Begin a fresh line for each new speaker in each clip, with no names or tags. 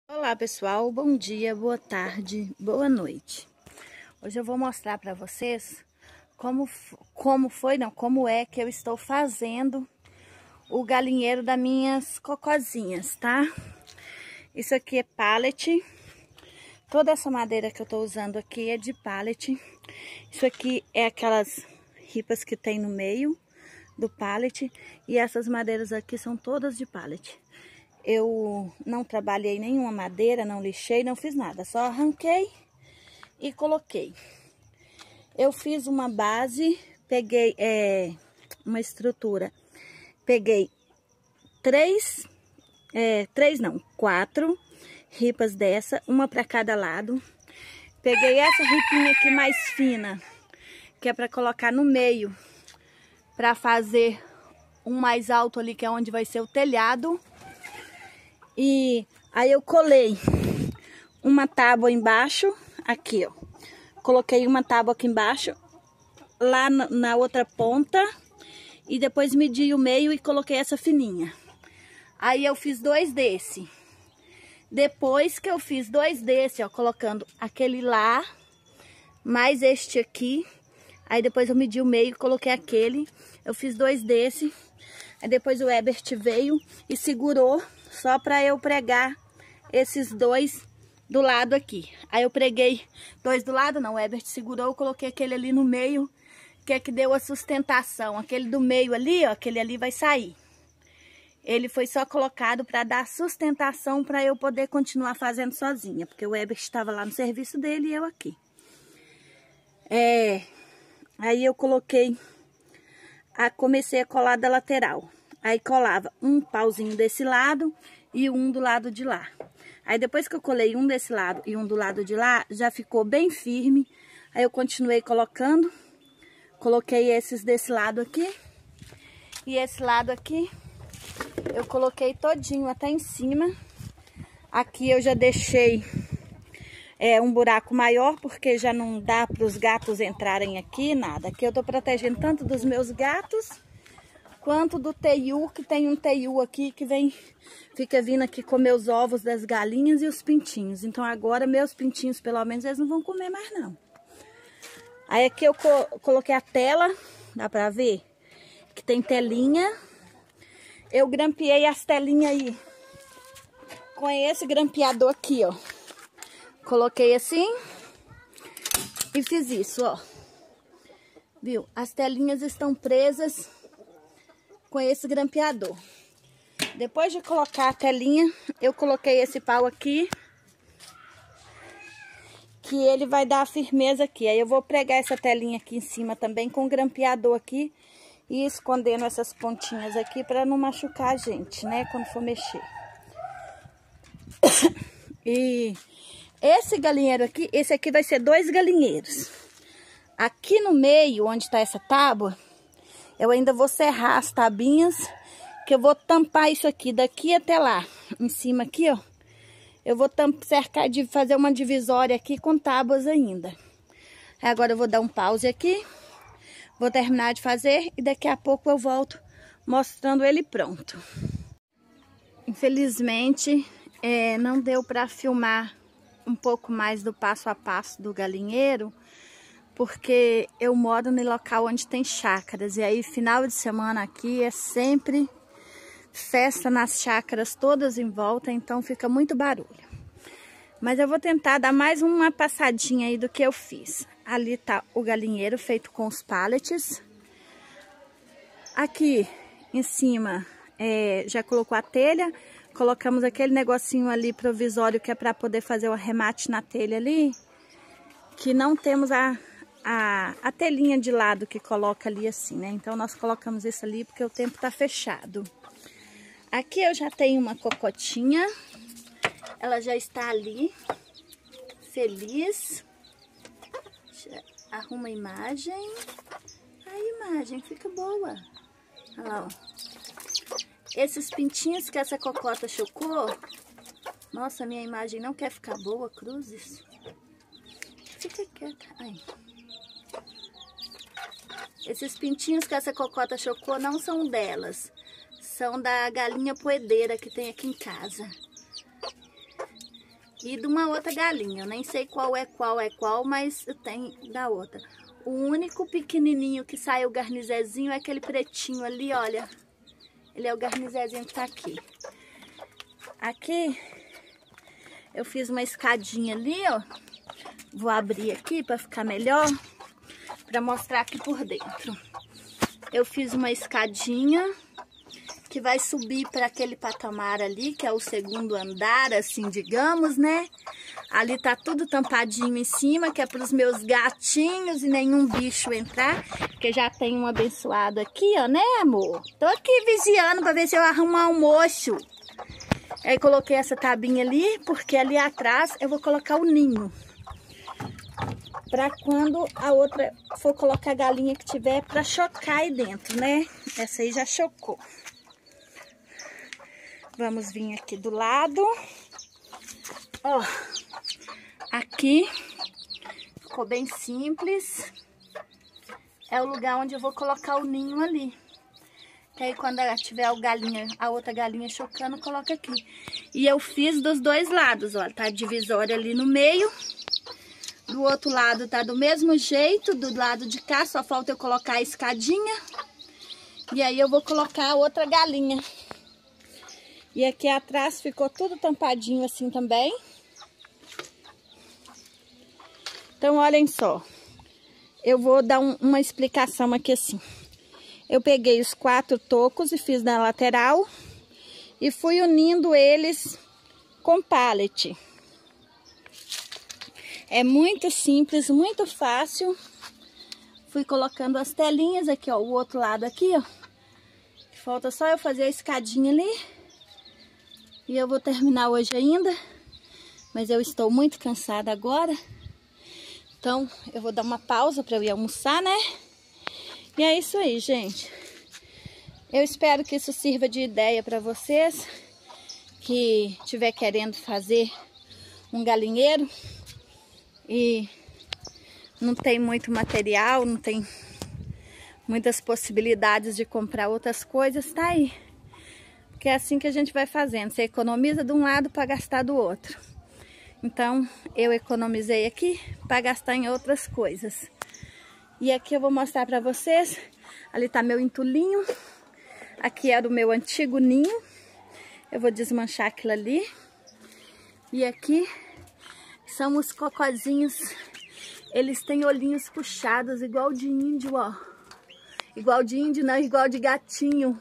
Olá pessoal, bom dia, boa tarde, boa noite. Hoje eu vou mostrar para vocês como é que eu estou fazendo o galinheiro das minhas cocozinhas, tá? Isso aqui é pallet. Toda essa madeira que eu tô usando aqui é de pallet. Isso aqui é aquelas ripas que tem no meio do pallet e essas madeiras aqui são todas de pallet. Eu não trabalhei nenhuma madeira, não lixei, não fiz nada. Só arranquei e coloquei. Eu fiz uma base, peguei uma estrutura. Peguei quatro ripas dessa, uma para cada lado. Peguei essa ripinha aqui mais fina, que é para colocar no meio, para fazer um mais alto ali, que é onde vai ser o telhado. E aí eu colei uma tábua embaixo, aqui ó, coloquei uma tábua aqui embaixo, lá na outra ponta, e depois medi o meio e coloquei essa fininha. Aí eu fiz dois desse. Depois que eu fiz dois desse, ó, colocando aquele lá, mais este aqui, aí depois eu medi o meio e coloquei aquele, eu fiz dois desse. Aí depois o Ebert veio e segurou só para eu pregar esses dois do lado aqui. Aí eu preguei dois do lado, não, o Ebert segurou, eu coloquei aquele ali no meio, que é que deu a sustentação. Aquele do meio ali, ó, aquele ali vai sair. Ele foi só colocado para dar sustentação para eu poder continuar fazendo sozinha, porque o Ebert estava lá no serviço dele e eu aqui. Aí eu coloquei, comecei a colar da lateral. Aí colava um pauzinho desse lado e um do lado de lá. Aí depois que eu colei um desse lado e um do lado de lá, já ficou bem firme. Aí eu continuei colocando. Coloquei esses desse lado aqui. E esse lado aqui, eu coloquei todinho até em cima. Aqui eu já deixei um buraco maior, porque já não dá para os gatos entrarem aqui, nada. Aqui eu tô protegendo tanto dos meus gatos, quanto do teiu, que tem um teiu aqui que fica vindo aqui comer os ovos das galinhas e os pintinhos. Então agora meus pintinhos, pelo menos, eles não vão comer mais não. Aí aqui eu coloquei a tela, dá pra ver? Que tem telinha. Eu grampeei as telinhas aí com esse grampeador aqui, ó. Coloquei assim e fiz isso, ó. Viu? As telinhas estão presas com esse grampeador. Depois de colocar a telinha, eu coloquei esse pau aqui, que ele vai dar a firmeza aqui. Aí eu vou pregar essa telinha aqui em cima também com o grampeador aqui e escondendo essas pontinhas aqui para não machucar a gente, né, quando for mexer. E esse galinheiro aqui, esse aqui vai ser dois galinheiros. Aqui no meio, onde tá essa tábua, eu ainda vou serrar as tabinhas, que eu vou tampar isso aqui daqui até lá. Em cima aqui, ó, eu vou cercar, fazer uma divisória aqui com tábuas ainda. Agora eu vou dar um pause aqui, vou terminar de fazer e daqui a pouco eu volto mostrando ele pronto. Infelizmente, não deu para filmar um pouco mais do passo a passo do galinheiro, porque eu moro no local onde tem chácaras, e aí final de semana aqui é sempre festa nas chácaras todas em volta, então fica muito barulho. Mas eu vou tentar dar mais uma passadinha aí do que eu fiz. Ali tá o galinheiro feito com os pallets. Aqui em cima já colocou a telha, colocamos aquele negocinho ali provisório que é para poder fazer o arremate na telha ali, que não temos a telinha de lado que coloca ali assim, né? Então nós colocamos isso ali porque o tempo tá fechado. Aqui eu já tenho uma cocotinha, ela já está ali, feliz. Arruma a imagem, a imagem fica boa. Olha lá, ó. Esses pintinhos que essa cocota chocou, nossa, minha imagem não quer ficar boa, cruzes. Fica quieta, aí. Esses pintinhos que essa cocota chocou não são delas, são da galinha poedeira que tem aqui em casa. e de uma outra galinha. Eu nem sei qual, mas tem da outra. O único pequenininho que saiu o garnizezinho é aquele pretinho ali, olha. Ele é o garnizezinho que tá aqui. Aqui eu fiz uma escadinha ali, ó. Vou abrir aqui para ficar melhor, para mostrar aqui por dentro. Eu fiz uma escadinha que vai subir para aquele patamar ali, que é o segundo andar, assim, digamos, né? Ali tá tudo tampadinho em cima, que é para os meus gatinhos e nenhum bicho entrar, porque já tem um abençoado aqui, ó, né, amor? Tô aqui vigiando para ver se eu arrumo almoço. Aí coloquei essa tabinha ali, porque ali atrás eu vou colocar o ninho. Pra quando a outra for colocar a galinha que tiver, pra chocar aí dentro, né? Essa aí já chocou. Vamos vir aqui do lado. Ó, aqui ficou bem simples. É o lugar onde eu vou colocar o ninho ali. Que aí quando tiver a outra galinha chocando, coloca aqui. E eu fiz dos dois lados, ó. Tá a divisória ali no meio. Do outro lado tá do mesmo jeito, do lado de cá, só falta eu colocar a escadinha. E aí eu vou colocar a outra galinha. E aqui atrás ficou tudo tampadinho assim também. Então, olhem só. Eu vou dar uma explicação aqui assim. Eu peguei os 4 tocos e fiz na lateral. E fui unindo eles com pallet. É muito simples, muito fácil. Fui colocando as telinhas aqui, ó. O outro lado aqui, ó. Falta só eu fazer a escadinha ali. E eu vou terminar hoje ainda. Mas eu estou muito cansada agora. Então, eu vou dar uma pausa para eu ir almoçar, né? E é isso aí, gente. Eu espero que isso sirva de ideia para vocês. Que estiver querendo fazer um galinheiro. E não tem muito material, não tem muitas possibilidades de comprar outras coisas, tá aí. Porque é assim que a gente vai fazendo. Você economiza de um lado para gastar do outro. Então, eu economizei aqui para gastar em outras coisas. E aqui eu vou mostrar para vocês. Ali tá meu entulinho. Aqui era o meu antigo ninho. Eu vou desmanchar aquilo ali. E aqui são os cocozinhos. Eles têm olhinhos puxados, igual de índio, ó. Igual de índio, não, igual de gatinho.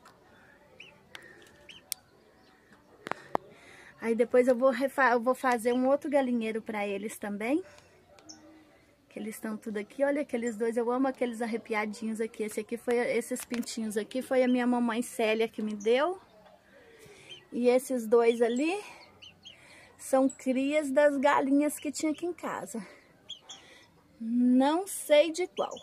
Aí depois eu vou fazer um outro galinheiro para eles também. Que eles estão tudo aqui. Olha aqueles dois, eu amo aqueles arrepiadinhos aqui. Esses pintinhos aqui foi a minha mamãe Célia que me deu. E esses dois ali são crias das galinhas que tinha aqui em casa. Não sei de qual.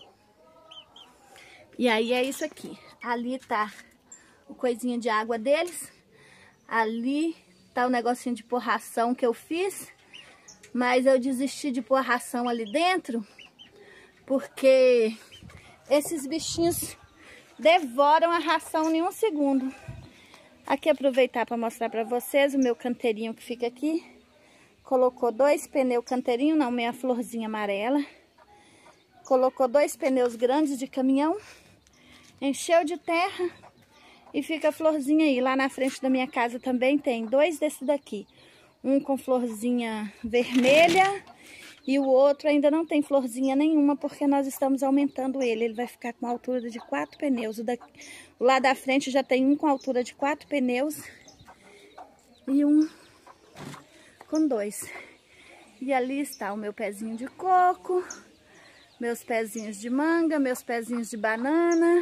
E aí é isso aqui. Ali tá o coisinha de água deles. Ali tá o negocinho de pôr ração que eu fiz. Mas eu desisti de pôr ração ali dentro. Porque esses bichinhos devoram a ração em um segundo. Aqui aproveitar para mostrar para vocês o meu canteirinho que fica aqui. Colocou 2 pneus canteirinho, não, minha florzinha amarela. Colocou 2 pneus grandes de caminhão. Encheu de terra e fica a florzinha aí. Lá na frente da minha casa também tem 2 desses daqui. Um com florzinha vermelha e o outro ainda não tem florzinha nenhuma porque nós estamos aumentando ele. Ele vai ficar com a altura de 4 pneus. O lá da frente já tem um com altura de 4 pneus e um com 2. E ali está o meu pezinho de coco, meus pezinhos de manga, meus pezinhos de banana.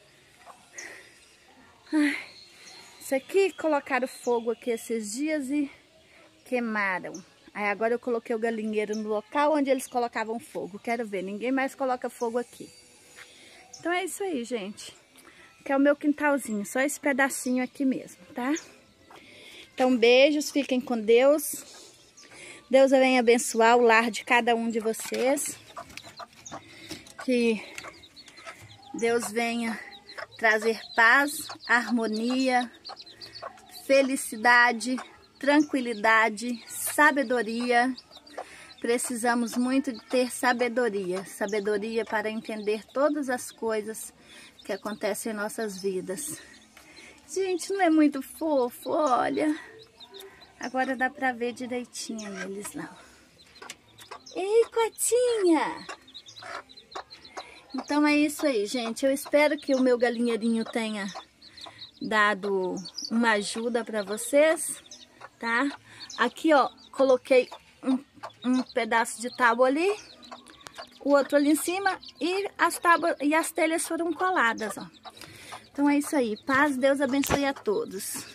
Ai, isso aqui colocaram fogo aqui esses dias e queimaram. Aí agora eu coloquei o galinheiro no local onde eles colocavam fogo. Quero ver, ninguém mais coloca fogo aqui. Então é isso aí, gente. Que é o meu quintalzinho, só esse pedacinho aqui mesmo, tá? Então beijos, fiquem com Deus. Deus venha abençoar o lar de cada um de vocês. Que Deus venha trazer paz, harmonia, felicidade, tranquilidade, sabedoria. Precisamos muito de ter sabedoria. Sabedoria para entender todas as coisas que acontecem em nossas vidas. Gente, não é muito fofo? Olha. Agora dá pra ver direitinho eles lá. Ei, cotinha! Então é isso aí, gente. Eu espero que o meu galinheirinho tenha dado uma ajuda para vocês, tá? Aqui, ó, coloquei um pedaço de tábua ali, o outro ali em cima e as tábuas e as telhas foram coladas, ó. Então é isso aí. Paz, Deus abençoe a todos.